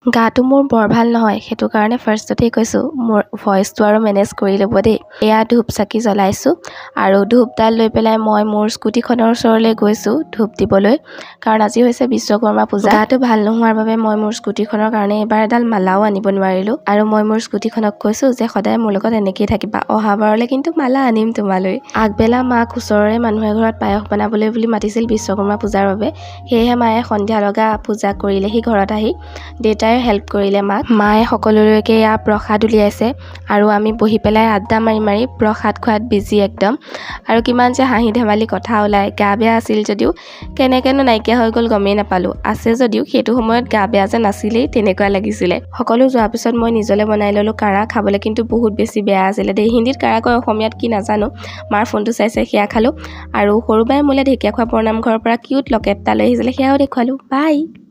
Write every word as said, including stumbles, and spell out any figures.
গাটো মোৰ বৰ ভাল নহয়, সেইটো কাৰণে ফাৰ্ষ্টতেই কৈছোঁ মোৰ ভইচটো আৰু মেনেজ কৰি ল'ব দেই। এয়া ধূপ চাকি জ্বলাইছোঁ আৰু ধূপডাল লৈ পেলাই মই মোৰ স্কুটিখনৰ ওচৰলৈ গৈছোঁ ধূপ দিবলৈ, কাৰণ আজি হৈছে বিশ্বকৰ্মা পূজা। গাটো ভাল নোহোৱাৰ বাবে মই মোৰ স্কুটিখনৰ কাৰণে এইবাৰ এডাল মালাও আনিব নোৱাৰিলোঁ আৰু মই মোৰ স্কুটিখনক কৈছোঁ যে সদায় মোৰ লগত এনেকেই থাকিবা, অহাবাৰলৈ কিন্তু মালা আনিম তোমালৈ। আগবেলা মাক ওচৰৰে মানুহে ঘৰত পায়স বনাবলৈ বুলি মাতিছিল বিশ্বকৰ্মা পূজাৰ বাবে, সেয়েহে মায়ে সন্ধিয়া লগা পূজা কৰিলেহি ঘৰত আহি। দেউতাই হেল্প কৰিলে মাক। মায়ে সকলোলৈকে এয়া প্ৰসাদ উলিয়াইছে আৰু আমি বহি পেলাই আড্ডা মাৰি মাৰি প্ৰসাদ খোৱাত বিজি একদম। আৰু কিমান যে হাঁহি ধেমালি কথা ওলায়। গা বেয়া আছিল যদিও কেনেকেনো নাইকিয়া হৈ গ'ল গমেই নাপালোঁ। আছে যদিও সেইটো সময়ত গা বেয়া যে নাছিলেই তেনেকুৱা লাগিছিলে। সকলো যোৱাৰ পিছত মই নিজলৈ বনাই ল'লোঁ কাৰা, খাবলৈ কিন্তু বহুত বেছি বেয়া আছিলে দেই। হিন্দীত কাৰা কয়, অসমীয়াত কি নাজানো। মাৰ ফোনটো চাই চাই সেয়া খালোঁ আৰু সৰু বাই মোলৈ ঢেকীয়াখোৱা প্ৰনাম ঘৰৰ পৰা কিউট লকেট এটা লৈ আহিছিলে, সেয়াও দেখুৱালোঁ। বাই।